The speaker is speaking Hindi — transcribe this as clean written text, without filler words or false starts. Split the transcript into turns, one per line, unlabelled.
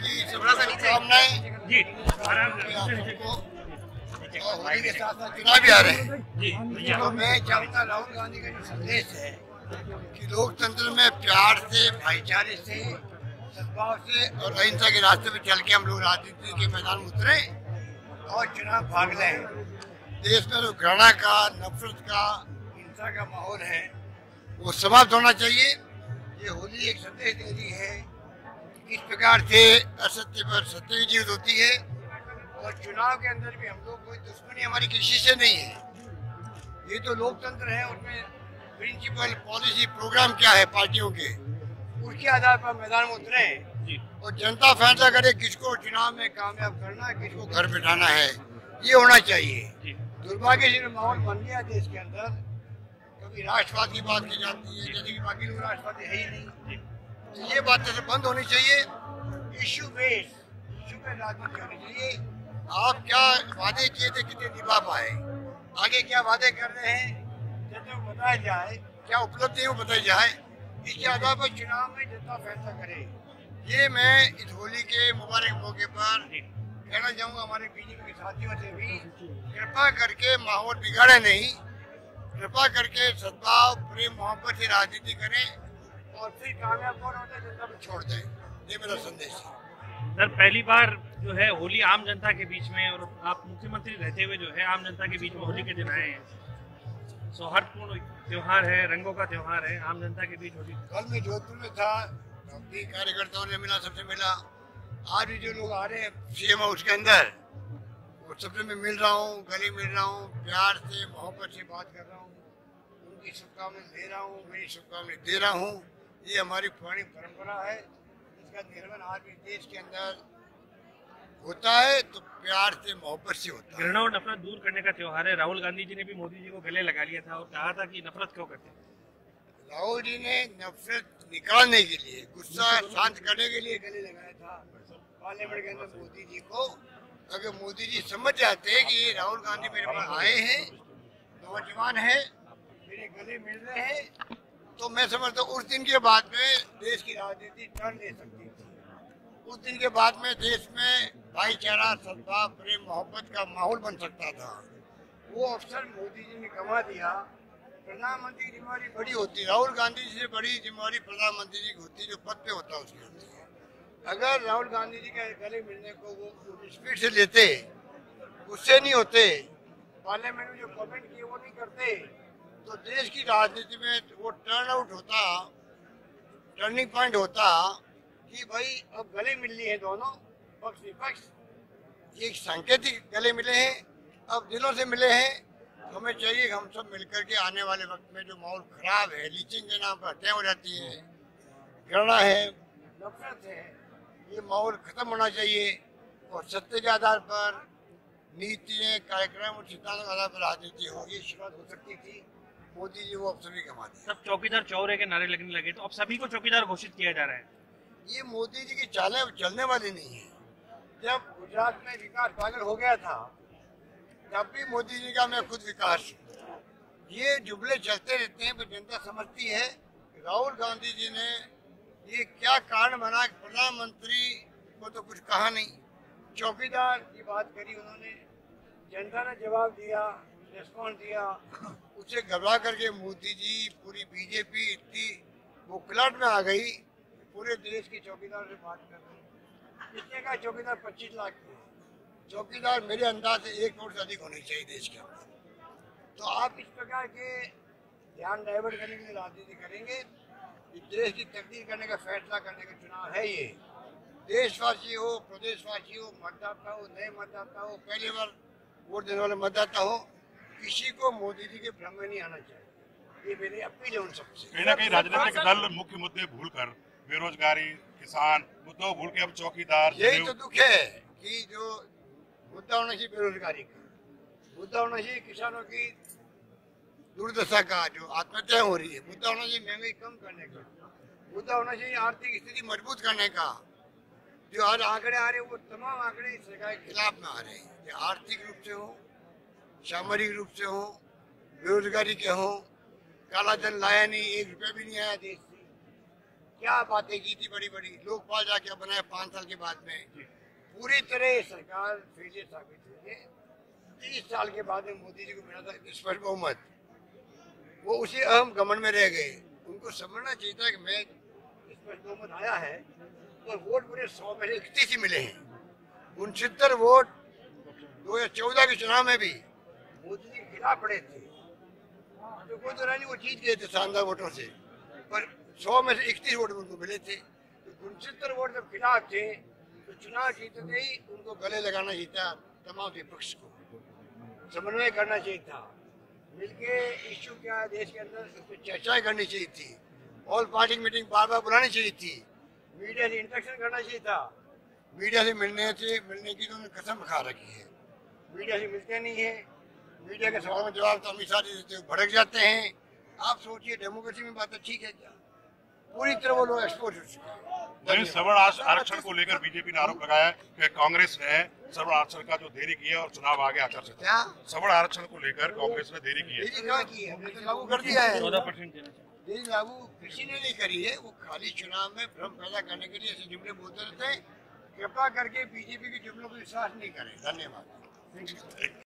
की शुभकामनाएं
जी।
होली के साथ साथ चुनाव भी आ रहे हैं तो मैं चाहूँगा राहुल गांधी का जो संदेश है कि लोकतंत्र में प्यार से, भाईचारे से, सद्भाव से और अहिंसा के रास्ते पे चल के हम लोग राजनीति के मैदान में उतरे और चुनाव भाग लें। देश में जो घृणा का, नफरत का, हिंसा का माहौल है वो समाप्त होना चाहिए। ये होली एक संदेश दे रही है किस प्रकार से असत्य पर सत्य की जीत होती है और चुनाव के अंदर भी हम लोग कोई दुश्मनी हमारी किसी से नहीं है। ये तो लोकतंत्र है, उसमें प्रिंसिपल, पॉलिसी, प्रोग्राम क्या है पार्टियों के, उसके आधार पर मैदान में उतरे और जनता फैसला करे किसको चुनाव में कामयाब करना, किसको घर बिठाना है, ये होना चाहिए। दुर्भाग्य से माहौल बन गया देश के अंदर, कभी राष्ट्रवाद की बात की जाती है जैसे कि बाकी लोग राष्ट्रवादी है ही नहीं। तो ये बात तो बंद होनी चाहिए। इश्यू बेस्ड, इश्यू पे राजनीति होनी चाहिए। आप क्या वादे किए थे, कितने निभा पाए, आगे क्या वादे कर रहे हैं, जनता को बताया जाए, क्या उपलब्धि है वो बताई जाए, इसके आधार पर चुनाव में जनता फैसला करे। ये मैं इस होली के मुबारक मौके पर कहना चाहूँगा हमारे बीजेपी के साथियों से भी, कृपा करके माहौल बिगाड़े नहीं, कृपा करके सद्भाव, प्रेम, मोहब्बत से राजनीति करें और फिर कामयाब कौन होता है जनता को छोड़ दें। ये मेरा संदेश है।
सर, पहली बार जो है होली आम जनता के बीच में, और आप मुख्यमंत्री रहते हुए जो है आम जनता के बीच में होली के दिन आए हैं। सौहार्दपूर्ण त्योहार है, रंगों का त्योहार है, आम जनता के बीच होली।
कल मैं जोधपुर में था, अपनी कार्यकर्ताओं ने मिला, सबसे मिला। आज भी जो लोग आ रहे हैं सीएम हाउस के अंदर, वो सबसे मैं मिल रहा हूँ, गले मिल रहा हूँ, प्यार से, मोहब्बत से बात कर रहा हूँ, उनकी शुभकामनाएं दे रहा हूँ, मेरी शुभकामनाएं दे रहा हूँ। ये हमारी पुरानी परंपरा है, इसका निर्वहन आज भी देश के अंदर होता है तो प्यार से, मोहब्बत से होता है।
घृणा और नफरत दूर करने का त्योहार है। राहुल गांधी जी ने भी मोदी जी को गले लगा लिया था और कहा था कि नफरत क्यों करते हैं।
राहुल जी ने नफरत निकालने के लिए, गुस्सा शांत करने के लिए गले लगाया था पार्लियामेंट के अंदर मोदी जी को। अगर मोदी जी समझ जाते कि ये राहुल गांधी मेरे पास आए हैं, नौजवान है, मेरे गले मिल रहे हैं, तो मैं समझता हूँ उस दिन के बाद में देश की राजनीति टर्न ले सकती थी। उस दिन के बाद में देश में भाईचारा, सद्भाव, प्रेम, मोहब्बत का माहौल बन सकता था। वो अवसर मोदी जी ने गंवा दिया। प्रधानमंत्री की जिम्मेदारी बड़ी होती है, राहुल गांधी जी से बड़ी जिम्मेदारी प्रधानमंत्री जी की होती है, जो पद पे होता है उसकी होती है। अगर राहुल गांधी जी के गले मिलने को वो स्पीड से लेते, गुस्से नहीं होते, पार्लियामेंट में जो कमेंट किए वो नहीं करते, तो देश की राजनीति में वो टर्न आउट होता, टर्निंग पॉइंट होता कि भाई अब गले मिल लिए हैं दोनों पक्ष विपक्ष, ये सांकेतिक गले मिले हैं, अब दिलों से मिले हैं। हमें चाहिए हम सब मिलकर के आने वाले वक्त में जो माहौल खराब है, लीचिंग के नाम पर हत्या हो जाती है, घृणा है, नफरत है, ये माहौल खत्म होना चाहिए और सत्य के आधार पर नीतियाँ, कार्यक्रम और सिद्धांतों के आधार पर राजनीति हो। ये शुरुआत हो सकती थी, मोदी जी वो अवसर भी गंवा दिया।
सब चौकीदार चौरे के नारे लगने लगे, तो अब सभी को चौकीदार घोषित किया जा रहा है।
ये मोदी जी की चालें अब चलने वाली नहीं है। जब गुजरात में विकास पागल हो गया था, तब भी मोदी जी का मैं खुद विकास, ये जुमले चलते रहते हैं, पर जनता समझती है राहुल गांधी जी ने ये क्या कारण बना, प्रधानमंत्री को तो कुछ कहा नहीं, चौकीदार की बात करी उन्होंने, जनता ने जवाब दिया, रिस्पॉन्स दिया, उससे घबरा करके मोदी जी, पूरी बीजेपी इतनी बुखलाहट में आ गई, पूरे देश के चौकीदार से बात कर रहे हैं। कितने का चौकीदार? 25 लाख के। चौकीदार मेरे अंदाज से 1 करोड़ से अधिक होने चाहिए देश के अंदर। तो आप इस प्रकार के ध्यान डाइवर्ट करने के लिए राजनीति करेंगे, देश की तकदीर करने का फैसला करने का चुनाव है ये। देशवासी हो, प्रदेशवासी हो, मतदाता हो, नए मतदाता हो, पहली बार वोट देने वाले मतदाता हो, किसी को मोदी जी के भ्रम में नहीं आना चाहिए। ये मेरी अपील है उन सबसे।
कहीं ना कहीं राजनीतिक दल मुख्य मुद्दे भूलकर, बेरोजगारी, किसान मुद्दों भूल के अब चौकीदार,
यही तो दुख है कि जो मुद्दा होना चाहिए बेरोजगारी का, मुद्दा होना चाहिए किसानों की दुर्दशा का, जो आत्महत्या हो रही है, मुद्दा होना चाहिए महंगाई कम करने का, मुद्दा होना चाहिए आर्थिक स्थिति मजबूत करने का। जो आज आंकड़े आ रहे हैं वो तमाम आंकड़े इस सरकार के खिलाफ में आ रहे हैं, आर्थिक रूप से हो, सामरिक रूप से हो, बेरोजगारी के हो, काला धन लाया नहीं, 1 रुपया भी नहीं आया देश से, क्या बातें की थी बड़ी बड़ी, लोकपाल जाके बनाया 5 साल के बाद में, पूरी तरह सरकार फेलियर साबित हुई है। 30 साल के बाद में मोदी जी को मिला था स्पष्ट बहुमत, वो उसी अहम घमंड में रह गए। उनको समझना चाहिए था कि मैं स्पष्ट बहुमत आया है तो वोट पूरे 100 में से 31 ही मिले हैं। 69 वोट 2014 के चुनाव में भी मोदी जी के खिलाफ पड़े थे, तो कोई तो नहीं, वो जीत गए थे शानदार वोटों से, पर 100 में से 31 वोट उनको मिले थे। तो 69 वोट जब खिलाफ थे तो चुनाव जीतते ही उनको गले लगाना चाहिए था। तमाम विपक्ष को समन्वय करना चाहिए था, मिलके इश्यू क्या है देश के अंदर उस पर चर्चाएं करनी चाहिए थी, ऑल पार्टी मीटिंग बार बार बुलानी चाहिए थी, मीडिया से इंटरेक्शन करना चाहिए था। मीडिया से मिलने की तो उन्होंने कसम खा रखी है, मीडिया से मिलते नहीं है, मीडिया के सवालों में जवाब तो अमित शाह जी देते भड़क जाते हैं। आप सोचिए डेमोक्रेसी में बात ठीक है क्या? पूरी तरह वो लोग एक्सपोज हो चुके हैं।
सवर्ण आरक्षण को लेकर बीजेपी ने आरोप लगाया कि कांग्रेस ने सवर्ण आरक्षण का जो देरी की है और चुनाव आगे आचार संहिता, सवर्ण आरक्षण को लेकर कांग्रेस ने देरी की है।
कहाँ की है? हमने तो लागू कर दिया है।
14% देना चाहिए।
देरी लागू किसी ने नहीं करी है, वो खाली चुनाव में भ्रम पैदा करने के लिए ऐसे जुमले बोलते रहते हैं। कृपा करके बीजेपी के जुमलों पर विश्वास नहीं करें। धन्यवाद।